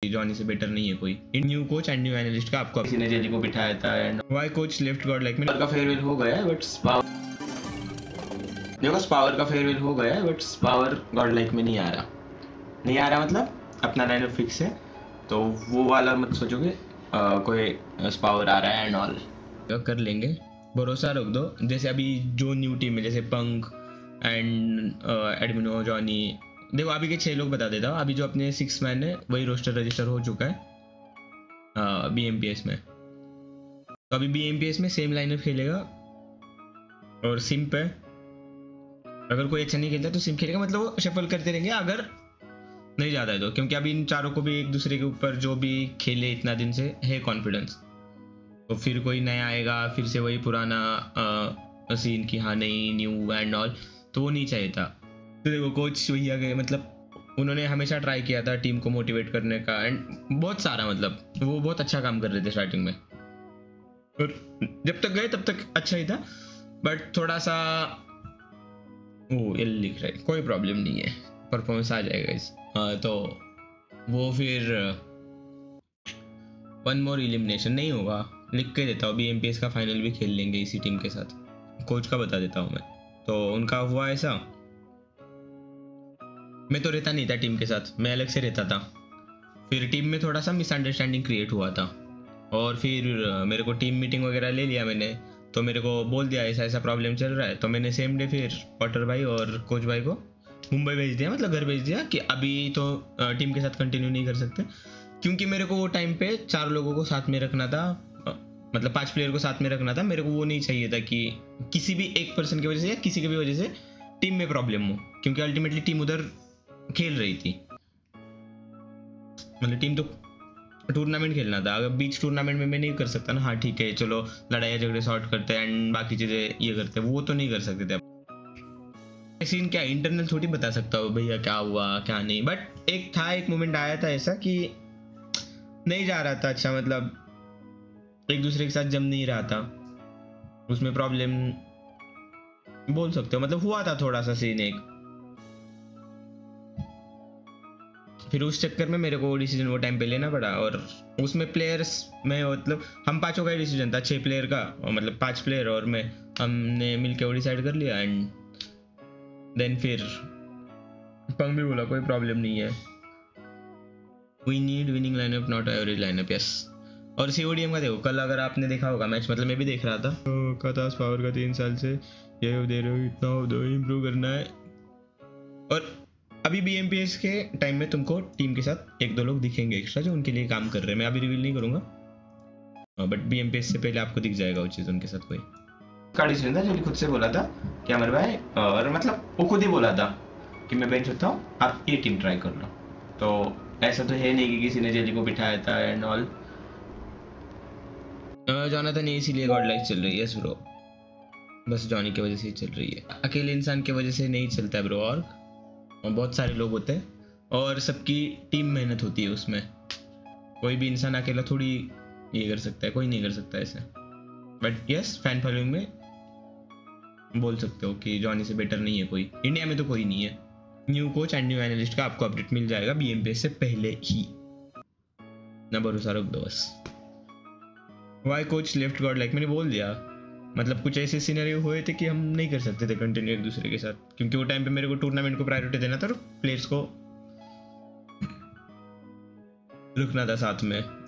Johnny से better नहीं है कोई। New coach and new analyst का आपको किसी ने जेली को बिठाया था and why coach left God Like me का फेयरवेल हो गया बट देखो स्पावर का फेयरवेल हो गया बट स्पावर गॉड लाइक में नहीं आ रहा मतलब अपना लाइनअप फिक्स है, तो वो वाला मत सोचोगे कोई स्पावर आ रहा है एंड ऑल कर लेंगे, भरोसा रख दो। जैसे अभी जो न्यू टीम है जैसे पंक एंड एडमिनो जॉनी, देखो अभी के 6 लोग बता देता हूँ। अभी जो अपने 6 मैन है वही रोस्टर रजिस्टर हो चुका है BMPS में, तो अभी BMPS में सेम लाइनअप खेलेगा और सिम पे अगर कोई अच्छा नहीं खेलता तो सिम खेलेगा, मतलब वो शफल करते रहेंगे अगर नहीं जाता है तो, क्योंकि अभी इन चारों को भी एक दूसरे के ऊपर जो भी खेले इतना दिन से है कॉन्फिडेंस, तो फिर कोई नया आएगा फिर से वही पुराना सीन की हाँ नहीं न्यू एंड ऑल, तो वो नहीं चाहिए था। तो देखो कोच वही आ गए, मतलब उन्होंने हमेशा ट्राई किया था टीम को मोटिवेट करने का एंड बहुत सारा, मतलब वो बहुत अच्छा काम कर रहे थे स्टार्टिंग में और जब तक गए तब तक अच्छा ही था, बट थोड़ा सा वो एल लिख रहा है, कोई प्रॉब्लम नहीं है, परफॉर्मेंस आ जाएगा इस तो वो फिर 1 मोर एलिमिनेशन नहीं होगा, लिख के देता हूँ। BMPS का फाइनल भी खेल लेंगे इसी टीम के साथ, कोच का बता देता हूँ मैं। तो उनका हुआ ऐसा, मैं तो रहता नहीं था टीम के साथ, मैं अलग से रहता था, फिर टीम में थोड़ा सा मिसअंडरस्टैंडिंग क्रिएट हुआ था और फिर मेरे को टीम मीटिंग वगैरह ले लिया मैंने, तो मेरे को बोल दिया ऐसा ऐसा प्रॉब्लम चल रहा है, तो मैंने सेम डे फिर पॉटर भाई और कोच भाई को मुंबई भेज दिया, मतलब घर भेज दिया कि अभी तो टीम के साथ कंटिन्यू नहीं कर सकते, क्योंकि मेरे को वो टाइम पे 4 लोगों को साथ में रखना था, मतलब 5 प्लेयर को साथ में रखना था। मेरे को वो नहीं चाहिए था कि किसी भी एक पर्सन की वजह से या किसी की भी वजह से टीम में प्रॉब्लम हो, क्योंकि अल्टीमेटली टीम उधर खेल रही थी, मतलब टीम तो टूर्नामेंट खेलना था। अगर बीच टूर्नामेंट में मैं नहीं कर सकता ना, हाँ ठीक है चलो लड़ाई झगड़े सॉर्ट करते हैं एंड बाकी चीज़ें ये करते हैं, वो तो नहीं कर सकते थे। सीन क्या इंटरनल थोड़ी बता सकता हूँ भैया क्या हुआ क्या नहीं, बट एक मोमेंट आया था ऐसा कि नहीं जा रहा था अच्छा, मतलब एक दूसरे के साथ जम नहीं रहा था, उसमें प्रॉब्लम बोल सकते हो, मतलब हुआ था थोड़ा सा सीन एक, फिर उस चक्कर में मेरे को डिसीजन वो टाइम पे लेना पड़ा और उसमें प्लेयर्स में मतलब हम 5 का ही डिसीजन था, 6 प्लेयर का, और मतलब 5 प्लेयर और मैं, हमने मिलके वो डिसाइड कर लिया एंड देन फिर पंग भी बोला कोई प्रॉब्लम नहीं है, we need winning lineup not average lineup, yes. और CODM का देखो कल अगर आपने देखा होगा मैच, मतलब मैं भी देख रहा था, तो कतास पावर का 3 साल से ये दे रहे हो इतना दो इम्प्रूव करना है, और अभी BMPS के टाइम में तुमको टीम के साथ 1-2 लोग दिखेंगे एक्स्ट्रा जो उनके लिए काम कर रहे हैं, मैं अभी रिवील नहीं करूंगा, बट BMPS से पहले आपको दिख जाएगा वो चीज़ उनके साथ। कोई का डिसीजन था जो खुद से बोला था कि अमर भाई, और मतलब वो खुद ही बोला था कि मैं बेंच होता हूँ आप ये टीम ट्राई कर लो, तो ऐसा तो है नहीं कि किसी ने जेली को बिठाया था एंड ऑल। जॉनथन इसीलिए गॉड लाइफ चल रही है यस ब्रो, बस जॉनी की वजह से ही चल रही है, अकेले इंसान की वजह से नहीं चलता है ब्रो, और बहुत सारे लोग होते हैं और सबकी टीम मेहनत होती है उसमें, कोई भी इंसान अकेला थोड़ी ये कर सकता है, कोई नहीं कर सकता ऐसे, बट यस फैन फॉलोइंग में बोल सकते हो कि जॉनी से बेटर नहीं है कोई, इंडिया में तो कोई नहीं है। New coach and new analyst का आपको अपडेट मिल जाएगा BMPS से पहले ही, ना भरोसा रख दो बस। Why coach left God Like मैंने बोल दिया, मतलब कुछ ऐसे सिनेरियो हुए थे कि हम नहीं कर सकते थे कंटिन्यू एक दूसरे के साथ, क्योंकि वो टाइम पे मेरे को टूर्नामेंट को प्रायोरिटी देना था और प्लेयर्स को रखना था साथ में,